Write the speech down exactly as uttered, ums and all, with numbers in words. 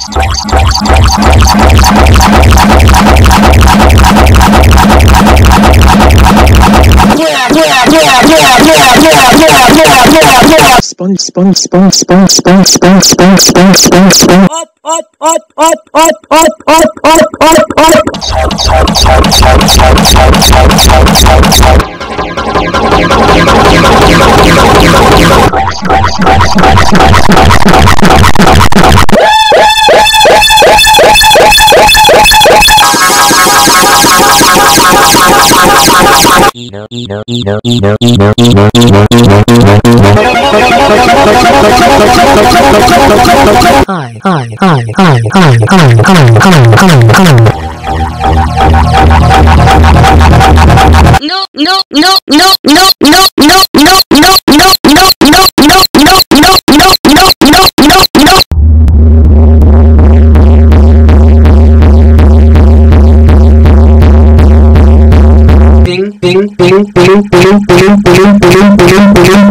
Spon, spon, spon, spon, spon, spon, spon, spon, spon, spon. Up, up, up, up, up, up, up, up, up, up. Eno, eno, eno, eno, eno, eno, eno, eno, eno. Hi, hi, hi, hi, hi, hi, hi, hi, hi, hi. No, no, no, no, no, no, no, no, no, no, no, no, no, no, no, no, no, no, no, no. Bing, bing, bing, bing, bing, bing, bing, bing, bing, bing, bing,